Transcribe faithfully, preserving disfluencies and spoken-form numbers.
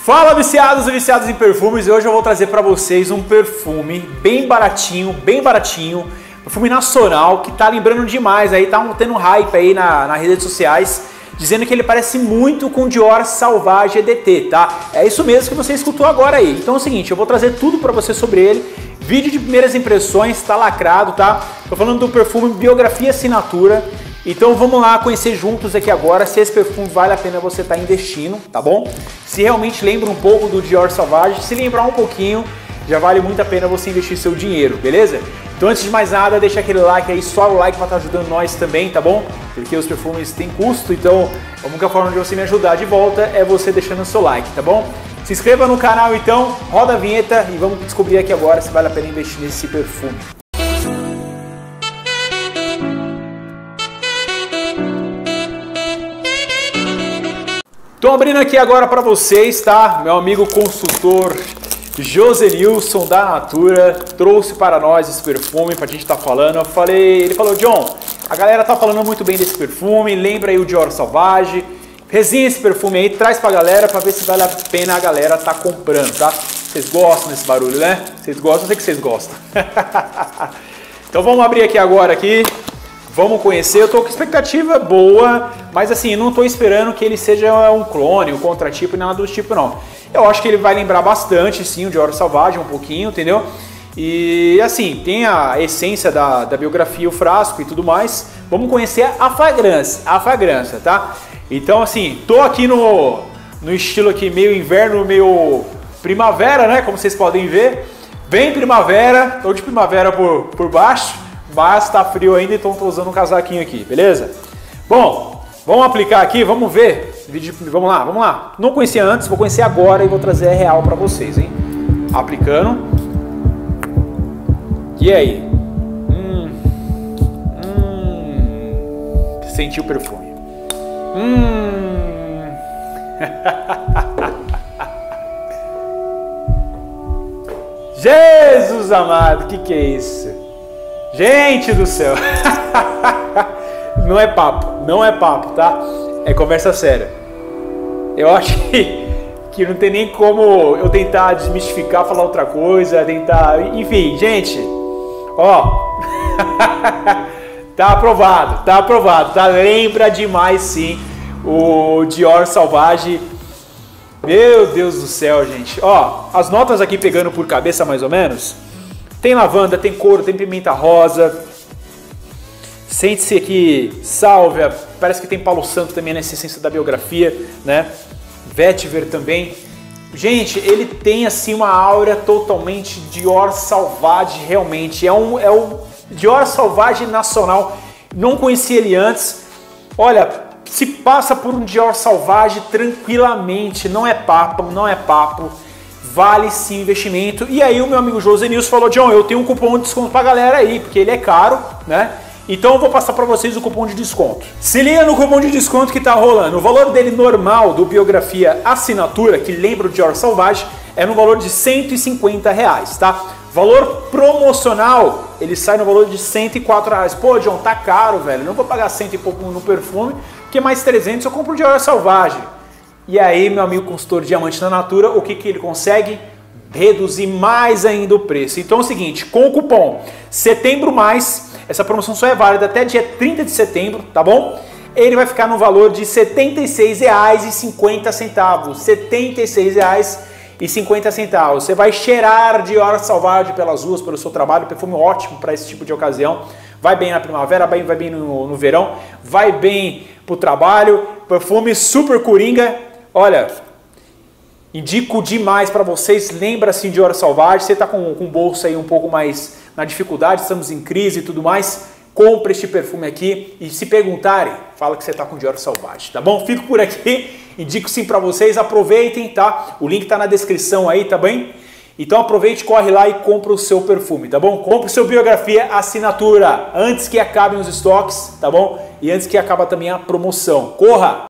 Fala viciados e viciados em perfumes, e hoje eu vou trazer para vocês um perfume bem baratinho, bem baratinho, perfume nacional que tá lembrando demais, aí tá tendo um hype aí na, nas redes sociais, dizendo que ele parece muito com o Dior Sauvage E D T, tá? É isso mesmo que você escutou agora aí. Então é o seguinte, eu vou trazer tudo para você sobre ele, vídeo de primeiras impressões, tá lacrado, tá? Tô falando do perfume Biografia Assinatura. Então vamos lá conhecer juntos aqui agora se esse perfume vale a pena você estar investindo, tá bom? Se realmente lembra um pouco do Dior Sauvage, se lembrar um pouquinho, já vale muito a pena você investir seu dinheiro, beleza? Então antes de mais nada, deixa aquele like aí, só o like para estar ajudando nós também, tá bom? Porque os perfumes têm custo, então a única forma de você me ajudar de volta é você deixando o seu like, tá bom? Se inscreva no canal então, roda a vinheta e vamos descobrir aqui agora se vale a pena investir nesse perfume. Estou abrindo aqui agora para vocês, tá? Meu amigo consultor Josenilson da Natura trouxe para nós esse perfume para a gente estar tá falando. Eu falei, ele falou, John, a galera tá falando muito bem desse perfume, lembra aí o Dior Sauvage, resenha esse perfume aí, traz pra galera para ver se vale a pena a galera tá comprando, tá? Vocês gostam desse barulho, né? Vocês gostam? Eu sei que vocês gostam. Então vamos abrir aqui agora aqui. Vamos conhecer, eu tô com expectativa boa, mas assim, não tô esperando que ele seja um clone, um contratipo, nada do tipo não. Eu acho que ele vai lembrar bastante, sim, o Dior Sauvage, um pouquinho, entendeu? E assim, tem a essência da, da biografia, o frasco e tudo mais. Vamos conhecer a fragrância, a fragrância, tá? Então assim, tô aqui no, no estilo aqui meio inverno, meio primavera, né? Como vocês podem ver. Bem primavera, tô de primavera por, por baixo. Mas tá frio ainda, então tô usando um casaquinho aqui, beleza? Bom, vamos aplicar aqui, vamos ver. Vamos lá, vamos lá. Não conhecia antes, vou conhecer agora e vou trazer a real pra vocês, hein? Aplicando. E aí? Hum. Hum. Sentiu o perfume. Hum. Jesus amado, que que é isso? Gente do céu, não é papo, não é papo, tá? É conversa séria. Eu acho que, que não tem nem como eu tentar desmistificar, falar outra coisa, tentar... Enfim, gente, ó, tá aprovado, tá aprovado, tá? Lembra demais, sim, o Dior Sauvage. Meu Deus do céu, gente. Ó, as notas aqui pegando por cabeça mais ou menos... Tem lavanda, tem couro, tem pimenta rosa. Sente-se aqui sálvia, parece que tem Palo Santo também nessa essência da biografia, né? Vetiver também. Gente, ele tem assim uma aura totalmente Dior Sauvage, realmente. É, um, é o Dior Sauvage nacional. Não conhecia ele antes. Olha, se passa por um Dior Sauvage tranquilamente. Não é papo, não é papo. Vale sim o investimento. E aí o meu amigo Josenilson falou, John, eu tenho um cupom de desconto pra galera aí, porque ele é caro, né? Então eu vou passar para vocês o cupom de desconto. Se liga no cupom de desconto que tá rolando. O valor dele normal do Biografia Assinatura, que lembra o Dior Sauvage, é no valor de cento e cinquenta reais, tá? Valor promocional, ele sai no valor de cento e quatro reais. Pô, John, tá caro, velho. Não vou pagar cento e pouco no perfume, porque mais trezentos eu compro o Dior Sauvage. E aí, meu amigo consultor Diamante da Natura, o que, que ele consegue? Reduzir mais ainda o preço. Então é o seguinte, com o cupom Setembro Mais, essa promoção só é válida até dia trinta de setembro, tá bom? Ele vai ficar no valor de setenta e seis reais e cinquenta centavos. setenta e seis reais e cinquenta centavos. Você vai cheirar Dior Sauvage pelas ruas, pelo seu trabalho, perfume ótimo para esse tipo de ocasião. Vai bem na primavera, vai bem no, no verão, vai bem pro trabalho, perfume super coringa. Olha, indico demais para vocês, lembra-se de Dior Sauvage, você está com, com o bolso aí um pouco mais na dificuldade, estamos em crise e tudo mais, compre este perfume aqui e se perguntarem, fala que você está com Dior Sauvage, tá bom? Fico por aqui, indico sim para vocês, aproveitem, tá? O link está na descrição aí, tá bem? Então aproveite, corre lá e compra o seu perfume, tá bom? Compre o seu Biografia Assinatura antes que acabem os estoques, tá bom? E antes que acabe também a promoção. Corra!